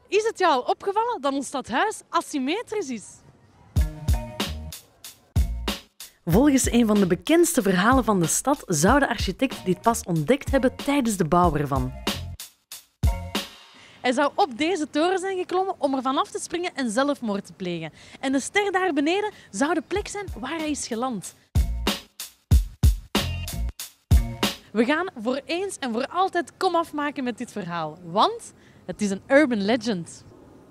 Is het jou al opgevallen dat ons stadhuis asymmetrisch is? Volgens een van de bekendste verhalen van de stad zou de architect dit pas ontdekt hebben tijdens de bouw ervan. Hij zou op deze toren zijn geklommen om er vanaf te springen en zelfmoord te plegen. En de ster daar beneden zou de plek zijn waar hij is geland. We gaan voor eens en voor altijd komaf maken met dit verhaal, want het is een urban legend.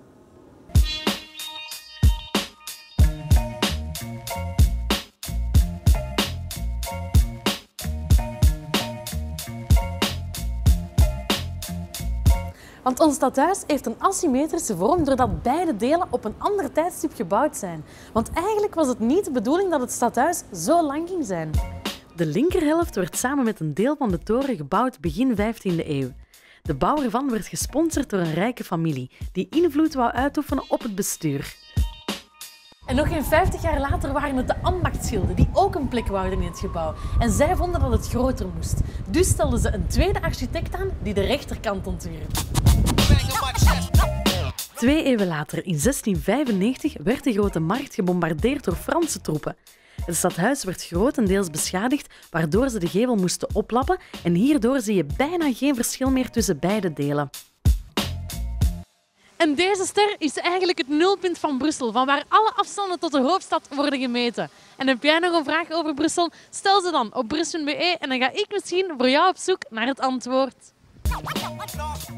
Want ons stadhuis heeft een asymmetrische vorm doordat beide delen op een ander tijdstip gebouwd zijn. Want eigenlijk was het niet de bedoeling dat het stadhuis zo lang ging zijn. De linkerhelft werd samen met een deel van de toren gebouwd begin 15e eeuw. De bouw ervan werd gesponsord door een rijke familie die invloed wou uitoefenen op het bestuur. En nog geen 50 jaar later waren het de ambachtsgilden die ook een plek wouden in het gebouw. En zij vonden dat het groter moest. Dus stelden ze een tweede architect aan die de rechterkant ontwierp. 2 eeuwen later, in 1695, werd de Grote Markt gebombardeerd door Franse troepen. Het stadhuis werd grotendeels beschadigd, waardoor ze de gevel moesten oplappen en hierdoor zie je bijna geen verschil meer tussen beide delen. En deze ster is eigenlijk het nulpunt van Brussel, van waar alle afstanden tot de hoofdstad worden gemeten. En heb jij nog een vraag over Brussel? Stel ze dan op brus.be en dan ga ik misschien voor jou op zoek naar het antwoord.